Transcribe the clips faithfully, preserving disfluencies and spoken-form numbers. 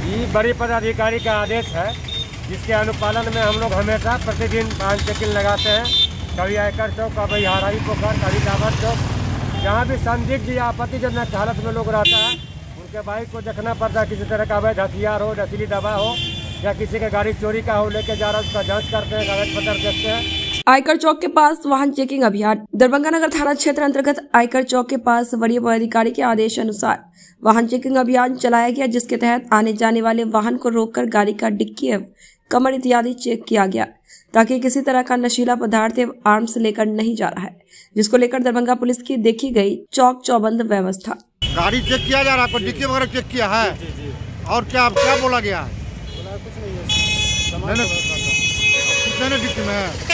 ये बड़ी पदाधिकारी का आदेश है, जिसके अनुपालन में हम लोग हमेशा प्रतिदिन वाहन चेकिंग लगाते हैं। कभी आयकर चौक, कभी हराई पोखर, कभी डाबर चौक, जहाँ भी संदिग्ध या आपत्तिजनक हालत में लोग रहता है, उनके बाइक को देखना पड़ता है। किसी तरह का अवैध हथियार हो, नशीली दवा हो, या किसी का गाड़ी चोरी का हो, लेके जा रहा है, उसका जाँच करते हैं, कागज पत्र देखते हैं। आयकर चौक के पास वाहन चेकिंग अभियान। दरभंगा नगर थाना क्षेत्र अंतर्गत आयकर चौक के पास वरीय पदाधिकारी के आदेश अनुसार वाहन चेकिंग अभियान चलाया गया, जिसके तहत आने जाने वाले वाहन को रोककर गाड़ी का डिक्की एवं कमर इत्यादि चेक किया गया, ताकि किसी तरह का नशीला पदार्थ एवं आर्म्स लेकर नहीं जा रहा है, जिसको लेकर दरभंगा पुलिस की देखी गई चौक चौबंद व्यवस्था। गाड़ी चेक किया जा रहा है, डिक्की वगैरह चेक किया है। जी, जी, जी। और क्या क्या बोला गया है? बोला कुछ नहीं है, डिक्की में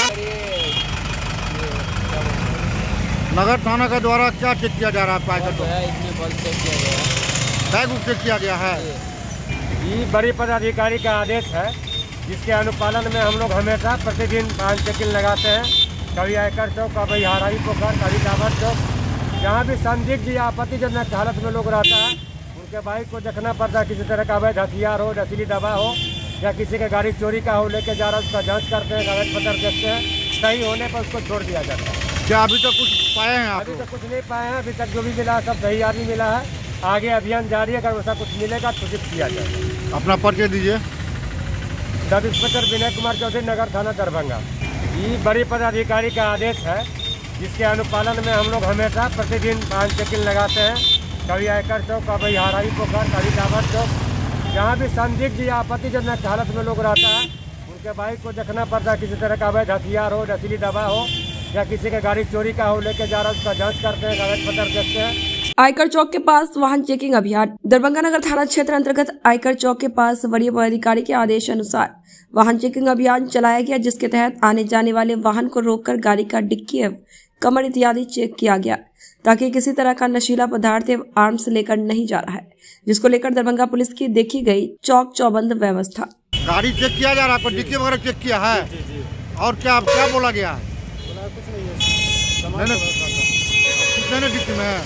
नगर थाना के द्वारा क्या चेक किया जा रहा है? इसमें बल चेक किया गया है, बैग चेक किया गया है। ये बड़ी पदाधिकारी का आदेश है, जिसके अनुपालन में हम लोग हमेशा प्रतिदिन वाहन चेकिंग लगाते हैं। कभी आयकर चौक, कभी हराई पोखर, कभी डाबर चौक, जहाँ भी संदिग्ध या आपत्तिजनक हालत में लोग रहता है, उनके बाइक को देखना पड़ता है। किसी तरह का अवैध हथियार हो, नशीली दवा हो, या किसी का गाड़ी चोरी का हो, लेके जा रहा है, उसका जाँच करते हैं, कागज पत्र देखते हैं। सही होने पर उसको छोड़ दिया जाता है। क्या अभी तक कुछ पाए हैं? अभी तक कुछ नहीं पाए हैं। अभी तक जो भी मिला सब सही आदमी मिला है। आगे अभियान जारी है, अगर वैसा कुछ मिलेगा सूचित किया जाएगा। अपना परिचय दीजिए। सब इंस्पेक्टर विनय कुमार चौधरी, नगर थाना दरभंगा। ये बड़ी पदाधिकारी का आदेश है, जिसके अनुपालन में हम लोग हमेशा प्रतिदिन वाहन चेकिंग लगाते हैं। कभी आयकर चौक, कभी हराई पोखर, कभी डाबर चौक, जहाँ भी संदिग्ध या आपत्तिजनक हालत में लोग रहता है, उनके बाइक को देखना पड़ता है। किसी तरह का अवैध हथियार हो, नशीली दवा हो, या किसी का गाड़ी चोरी का हो, लेके जा रहा है, उसका जाँच करते हैं, कागज पत्र देखते हैं। आयकर चौक के पास वाहन चेकिंग अभियान। दरभंगा नगर थाना क्षेत्र अंतर्गत आयकर चौक के पास वरीय पदाधिकारी के आदेश अनुसार वाहन चेकिंग अभियान चलाया गया, जिसके तहत आने जाने वाले वाहन को रोककर गाड़ी का डिक्की एवं कमर इत्यादि चेक किया गया, ताकि किसी तरह का नशीला पदार्थ एवं आर्म्स लेकर नहीं जा रहा है, जिसको लेकर दरभंगा पुलिस की देखी गई चौक चौबंद व्यवस्था। गाड़ी चेक किया जा रहा है, डिक्की वगैरह चेक किया है। जी, जी। और क्या क्या बोला गया है? बोला कुछ नहीं है, डिक्की में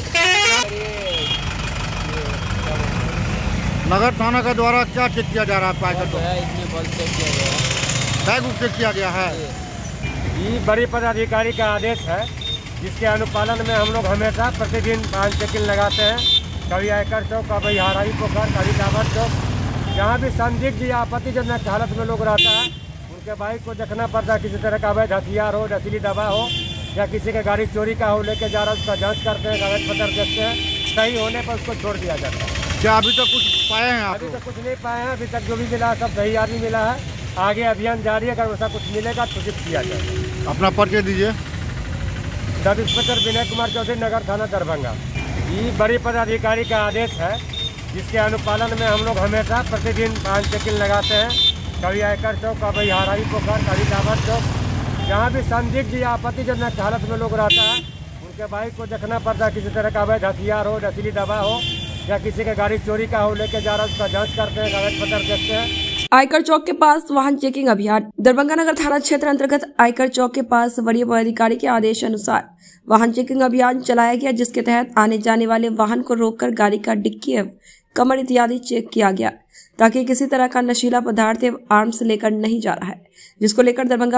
नगर थाना के द्वारा क्या चेक किया जा रहा है? इसमें बल चेक किया गया है, बैग चेक किया गया है। ये बड़ी पदाधिकारी का आदेश है, जिसके अनुपालन में हम लोग हमेशा प्रतिदिन वाहन चेकिंग लगाते हैं। कभी आयकर चौक, कभी हराई पोखर, कभी डाबर चौक, जहाँ भी संदिग्ध या आपत्तिजनक हालत में लोग रहता है, उनके बाइक को देखना पड़ता है। किसी तरह का अवैध हथियार हो, नशीली दवा हो, या किसी का गाड़ी चोरी का हो, लेके जा रहा है, उसका जाँच करते हैं, कागज पत्र देखते हैं। सही होने पर उसको छोड़ दिया जाता है। क्या अभी तक कुछ पाए हैं? अभी तक कुछ नहीं पाए हैं। अभी तक जो भी मिला सब सही आदमी मिला है। आगे अभियान जारी है, अगर वैसा कुछ मिलेगा सूचित किया जाएगा। अपना परिचय दीजिए। सब इंस्पेक्टर विनय कुमार चौधरी, नगर थाना दरभंगा। ये बड़ी पदाधिकारी का आदेश है, जिसके अनुपालन में हम लोग हमेशा प्रतिदिन वाहन चेकिंग लगाते हैं। कभी आयकर चौक, कभी हराई पोखर, कभी डाबर चौक, जहाँ भी संदिग्ध या आपत्तिजनक हालत में लोग रहता है, उनके बाइक को देखना पड़ता है। किसी तरह का अवैध हथियार हो, नशीली दवा हो, या किसी का गाड़ी चोरी का हो, लेके जा रहा है, उसका जाँच करते हैं, कागज पत्र देखते हैं। आयकर चौक के पास वाहन चेकिंग अभियान। दरभंगा नगर थाना क्षेत्र अंतर्गत आयकर चौक के पास वरीय पदाधिकारी के आदेश अनुसार वाहन चेकिंग अभियान चलाया गया, जिसके तहत आने जाने वाले वाहन को रोककर गाड़ी का डिक्की एवं कमर इत्यादि चेक किया गया, ताकि किसी तरह का नशीला पदार्थ एवं आर्म्स लेकर नहीं जा रहा है, जिसको लेकर दरभंगा